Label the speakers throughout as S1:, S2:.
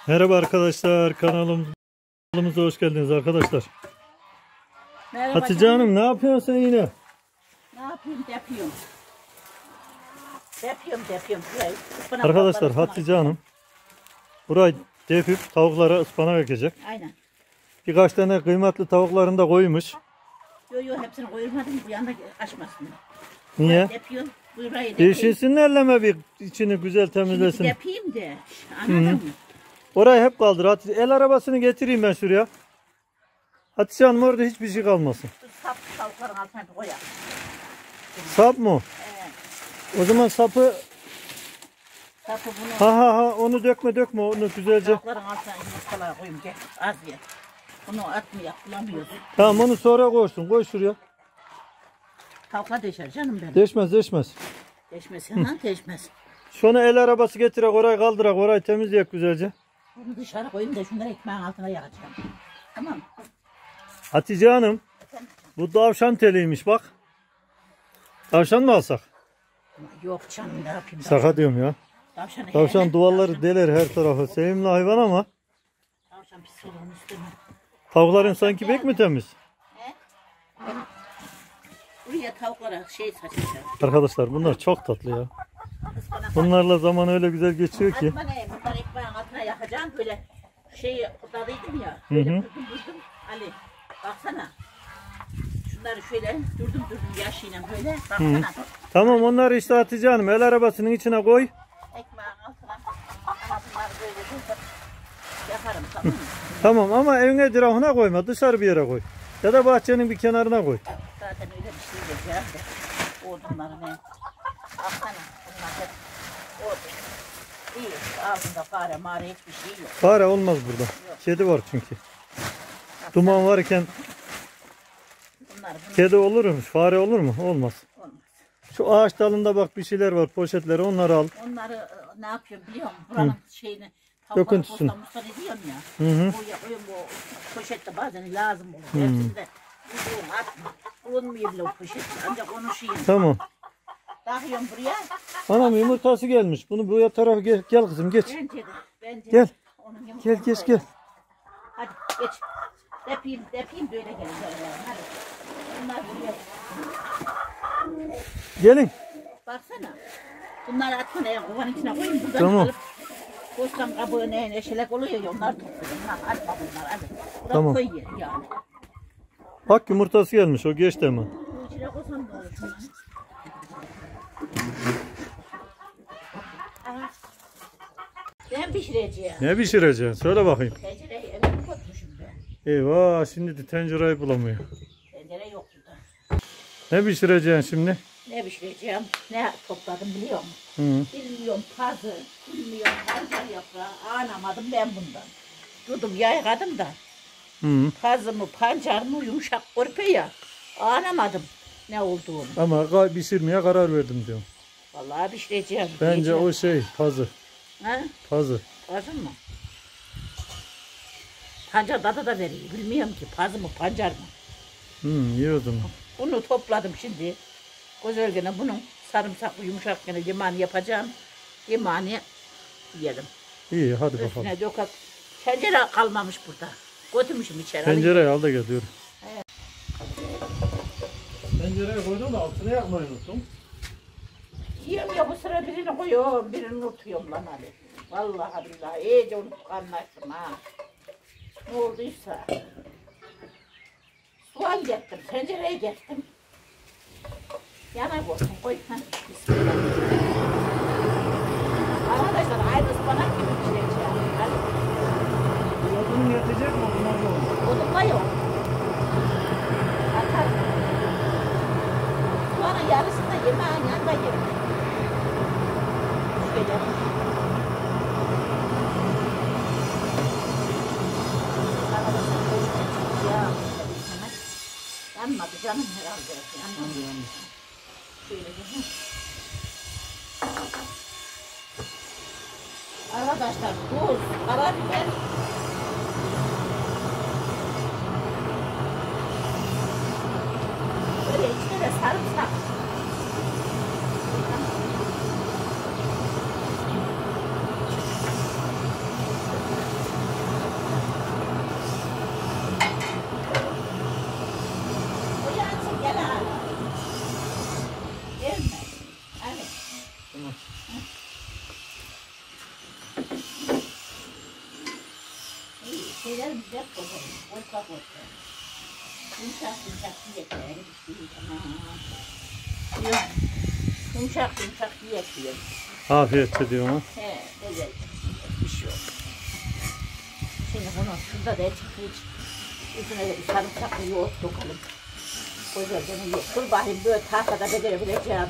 S1: Merhaba arkadaşlar, kanalımıza hoş geldiniz arkadaşlar.
S2: Merhaba
S1: Hatice
S2: canım.
S1: Hanım, ne yapıyorsun sen yine?
S2: Ne yapayım? Depiyorum. Şurayı.
S1: Arkadaşlar Hatice Hanım burayı depip tavuklara ıspanak ekecek.
S2: Aynen.
S1: Birkaç tane kıymetli tavuklarını da koymuş.
S2: Yo hepsini koyulmadım, bu yanda açmasın.
S1: Niye?
S2: Depiyorum. Burayı
S1: Değişinsinlerleme bir içini güzel temizlesin.
S2: Depeyim de. Anladın mı?
S1: Orayı hep kaldır Hatice. El arabasını getireyim ben şuraya. Hatice Hanım orada hiçbir şey kalmasın.
S2: Şu sap tavukların altına bir koyalım.
S1: Sap mı?
S2: Evet.
S1: O zaman sapı
S2: Sapı bunu
S1: onu dökme onu güzelce.
S2: tavukların altına yumurtalara koyayım. Gel az ye. Bunu atmaya bulamıyoruz.
S1: Tamam onu sonra koysun. Koy şuraya.
S2: Tavuklar deşer canım benim.
S1: Değişmez.
S2: Deşmesin lan deşmez.
S1: Şunu el arabası getirek orayı kaldırak orayı temizleyek güzelce.
S2: Bunu dışarı koyayım da şunları ekmeğin altına yakacağım. Tamam.
S1: Hatice Hanım bu tavşan teliymiş bak. Tavşan mı alsak?
S2: Yok canım ne yapayım.
S1: Şaka diyorum ya. Tavşan duvarları deler her tarafı. Sevimli hayvan ama.
S2: Tavşan pis olur istemem.
S1: Tavukların sanki pek mi temiz?
S2: Buraya tavuklara şey saçacağım.
S1: Arkadaşlar bunlar çok tatlı ya. Bunlarla zaman öyle güzel geçiyor ki.
S2: Atma ne? Bunlar ekmeğin altına yakacağım böyle şeyi kutladıydım ya. Böyle durdum. Ali baksana. Şunları şöyle durdum yaşıyla böyle baksana.
S1: Tamam onları işte Hatice Hanım el arabasının içine koy.
S2: Ekmeğin altına ama bunları böyle durdum. Yaparım tamam mı?
S1: Tamam ama evine dirahına koyma dışarı bir yere koy. Ya da bahçenin bir kenarına koy.
S2: Zaten öyle bir şey yapacağım da. Odunları ne? Baksana bunlar hep odun. İyi ağzında fare mare hiçbir şey yok.
S1: Fare olmaz burada.
S2: Yok.
S1: Kedi var çünkü. Duman varken
S2: Bunlar
S1: kedi olurmuş. Fare olur mu? Olmaz.
S2: olmaz.
S1: Şu ağaç dalında bak bir şeyler var. Poşetleri onları al.
S2: Onları ne yapıyorum biliyor musun? Buranın şeyini
S1: Döküntüsünü.
S2: Musta ediyorum ya. O poşette bazen lazım olur. Hepsinde bulduğum atma. Bulunmuyor bile o poşet. Ancak konuşayım.
S1: Tamam.
S2: Takıyorum buraya.
S1: Anam yumurtası gelmiş. Bunu buraya tarafa gel kızım geç.
S2: Bence
S1: Gel.
S2: onun
S1: Gel
S2: yumurtası
S1: geç
S2: var.
S1: gel.
S2: Hadi geç. Depeyim böyle gelin. Hadi. Bunlar buraya.
S1: Gelin.
S2: Baksana. Bunları atma ne? Kovanın içine koyayım. Buradan
S1: Tamam.
S2: alıp postam kabuğu neşelek oluyor ya onlar topluyorum. Atma bunlar hadi. Buradan
S1: Tamam.
S2: koy yer yani.
S1: Bak yumurtası gelmiş. O geçti hemen.
S2: Bu içine koysam da olur şunları. Aha. Ben pişireceğim.
S1: Ne pişireceksin? Söyle bakayım.
S2: Tencereyi eve mi koymuşum ben?
S1: Eyvah şimdi de tencereyi bulamıyor.
S2: Tencere yok burada.
S1: Ne pişireceksin şimdi?
S2: Ne pişireceğim? Ne topladım biliyor musun?
S1: Hı.
S2: Bilmiyorum pazı, bilmiyorum pancar yaprağı. Anlamadım ben bundan. Dudum yaygadım da.
S1: Hı.
S2: Pazı mı pancar mı yumuşak korpe ya. Anlamadım ne olduğunu.
S1: Ama pişirmeye karar verdim diyorum.
S2: Vallahi pişireceğim.
S1: Bence
S2: yiyeceğim.
S1: o şey pazı.
S2: Ha?
S1: Pazı.
S2: Pazı mı? Pancar tadı da veriyor. Bilmiyorum ki pazı mı pancar mı?
S1: İyi o zaman.
S2: Bunu topladım şimdi. Güzel gene bunun sarımsaklı yumuşak gene yemeğini yapacağım. Yemeğini yiyelim.
S1: İyi hadi bakalım.
S2: Üstüne dökak. Tencere kalmamış burada. Götürmüşüm içeri.
S1: Tencereyi al da geliyorum. Evet. Tencereye koydum da altına yakmayı unuttum.
S2: Yiyorum ya bu sıra birini koyuyorum, birini unutuyorum lan Ali. Vallahi billahi iyice unutup anlaştım ha. Ne olduysa. Soğan gettim, tencereye gettim. Yanak olsun koy. Ha. Bismillah. Arkadaşlar aynı ıspanak gibi pişireceğim. Hadi.
S1: Odun yetecek mi? Bunlar da olur.
S2: Odunla yok. Atar. Soğanın yarısını da yemeğin yanında yerim. Şöyle. Yanmadı canım herhalde. Yanmadı. Şöyle. Arkadaşlar tuz, karabiber. Böyle içine de sarımsak. Hep koyalım. Orta orta. Yumuşak yumuşak diyekler. Yok. Yumuşak yumuşak diyekler.
S1: Afiyet diyorum.
S2: He, güzel. Bir şey yok. Şimdi bunu şurada da çıkıyor. Üstüne de bir sarımsaklı yoğurt dokalım. Güzelce bunu yok. Dur bakayım böyle tahtada becerebileceğim.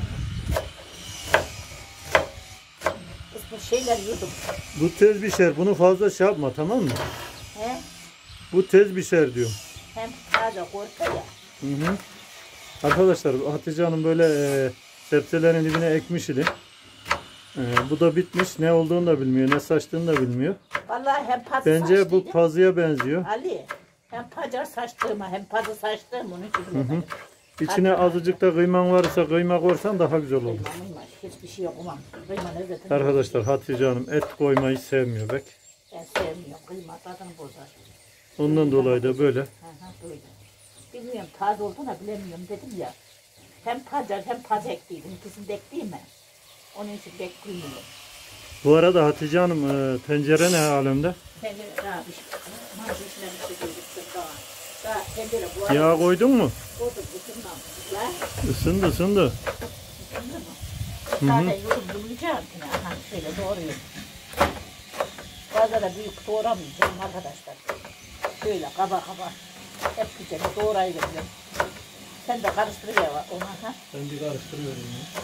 S2: Bu şeyler yudum.
S1: Bu tez pişer. Bunu fazla şey yapma, tamam mı?
S2: He?
S1: Bu tez pişer diyor.
S2: Hem taze korka ya.
S1: Hı hı. Arkadaşlar Hatice Hanım böyle sebzelerin dibine ekmiş idi. Bu da bitmiş. Ne olduğunu da bilmiyor. Ne saçtığını da bilmiyor.
S2: Vallahi hem pazı
S1: Bence bu pazıya benziyor.
S2: Ali, hem pacar saçtığıma hem pazı saçtığım onun için dedim.
S1: İçine azıcık da kıyman varsa kıyma koysan daha güzel olur.
S2: Kıymanın var. Hiçbir şey yok umam. Kıyma ne zaten?
S1: Arkadaşlar Hatice Hanım et koymayı sevmiyor pek.
S2: Ben sevmiyorum. Kıyma tadını bozar.
S1: Ondan dolayı da böyle.
S2: Böyle. Bilmiyorum taze olduğunu bilemiyorum dedim ya. Hem pacar hem paz ektiydim. İkisini de ekleyeyim mi? Onun için beklemiyorum.
S1: Bu arada Hatice Hanım tencere ne alemde?
S2: Tencere daha bir şey. Malzemelerimizi gözüktü daha. Daha tencere bu arada.
S1: Yağ koydun mu?
S2: Koydum ısınmamışlar.
S1: Isındı ısındı.
S2: Isındı mı? Zaten yumurcayacağım ki. Aha şöyle doğruyorum. Fazla da büyük doğramayacağım arkadaşlar. Şöyle kaba kaba. Hep güzel doğrayıveriyorum. Sen de karıştırıyor ona. Ha?
S1: Ben bir karıştırıyorum ya.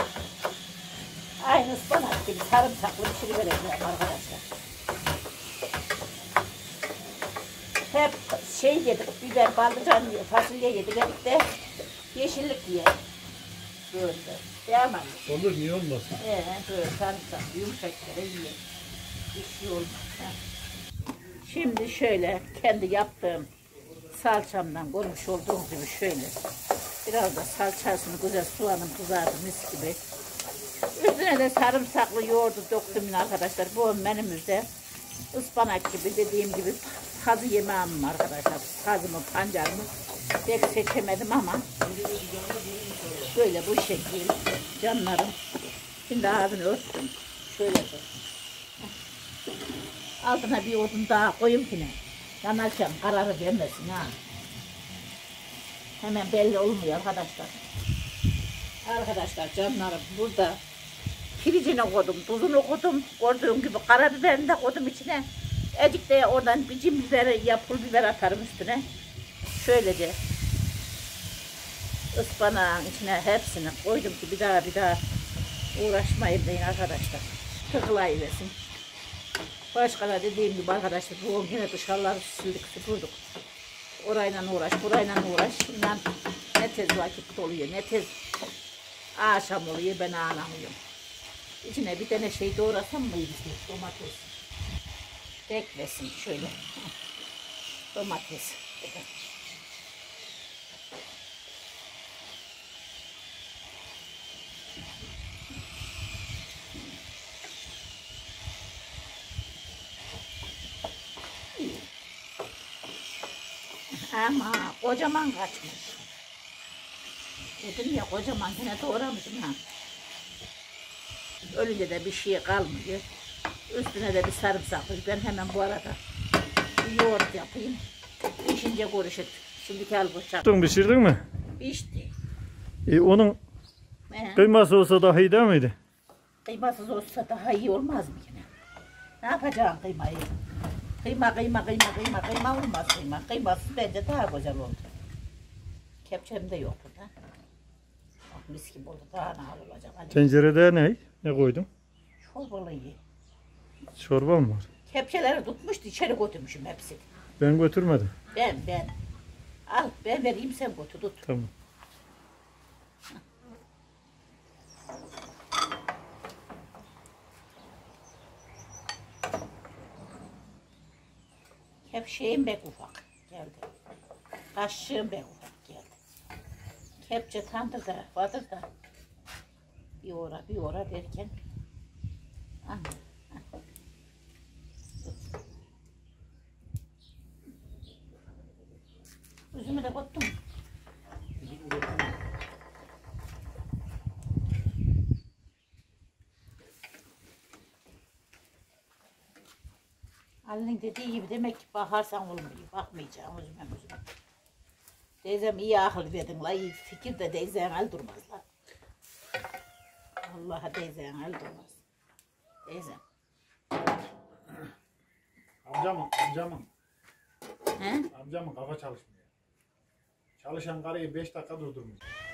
S2: Aynı ıspanak gibi sarımsaklı pişirivereceğim arkadaşlar. Hep şey yedik, biber, patlıcan, fasulye yedik, dedik de yeşillik diye. Böyle. Devam edelim.
S1: Olur, niye olmasın?
S2: Böyle sarımsaklı yumuşak yere yiyelim. Bir şey olmaz. Ha. Şimdi şöyle kendi yaptığım salçamdan görmüş olduğunuz gibi şöyle. Biraz da salçasını güzel soğanım kızardı mis gibi. Üstüne de sarımsaklı yoğurdu döktüm arkadaşlar. Bu menümüzde ıspanak gibi dediğim gibi kazı yemeğim arkadaşlar. Kazımı, pancarımı pek seçemedim ama böyle bu şekil canlarım. Şimdi ağzını örttüm. Şöyle de. Altına bir odun daha koyayım ki ne? Yanarken kararı vermesin ha. Hemen belli olmuyor arkadaşlar. Arkadaşlar canlarım burada piricini koydum, tuzunu koydum. Gördüğüm gibi karabiberini de koydum içine. Ecik de oradan bir cim biberi ya pul biber atarım üstüne. Şöylece ıspanağın içine hepsini koydum ki bir daha uğraşmayayım deyin arkadaşlar. Tıklayıversin. Başka da dediğim gibi arkadaşlar bu yine dışarıları sildik süpürdük. Orayla uğraş, burayla uğraş. İnan ne tez vakit oluyor, ne tez akşam oluyor ben anlamıyorum. İçine bir tane şey doğrasam mıydı? Domates. Beklesin şöyle. Domates. Ama kocaman kaçmış. Dedim ya kocaman yine doğramışım ha. Ölünce de bir şey kalmıyor. Üstüne de bir sarımsak. Ben hemen bu arada bir yoğurt yapayım. Pişince görüşürüz. Şimdi al bıçak.
S1: Pişirdin mi?
S2: Pişti.
S1: Onun kıyması olsa daha iyi değil miydi?
S2: Kıymasız olsa daha iyi olmaz mı yine? Ne yapacağım kıymayı? Kıyma olmaz kıyma. Kıymasız bence daha güzel oldu. Kepçem de yok burada. Bak mis gibi oldu. Daha ne olacak? Hadi.
S1: Tencerede ne? Ne koydun?
S2: Çorbalı ye.
S1: Çorba mı var?
S2: Kepçeleri tutmuştu içeri götürmüşüm hepsini.
S1: Ben götürmedim.
S2: Ben. Al ben vereyim sen götür tut.
S1: Tamam.
S2: Kepçeğim bek ufak geldi. Kaşığım bek ufak geldi. Kepçe tandırda vardır da bir ora derken üzümü de koydum. Ali'nin dediği gibi demek ki bakarsan olmuyor. Bakmayacağım özüme. Teyzem iyi akıl verdin la, iyi fikir de teyzen el durmaz la. Allah'a teyzen el durmaz. Teyzem.
S3: Amcamın kafa çalışmıyor. Çalışan karıyı 5 dakika durdurmuş.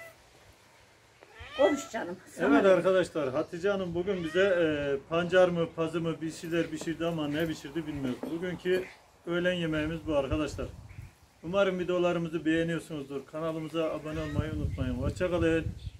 S2: Konuş canım.
S1: Evet arkadaşlar, Hatice Hanım bugün bize pancar mı, pazı mı bir şeyler pişirdi ama ne pişirdi bilmiyoruz. Bugünkü öğlen yemeğimiz bu arkadaşlar. Umarım videolarımızı beğeniyorsunuzdur. Kanalımıza abone olmayı unutmayın. Hoşça kalın.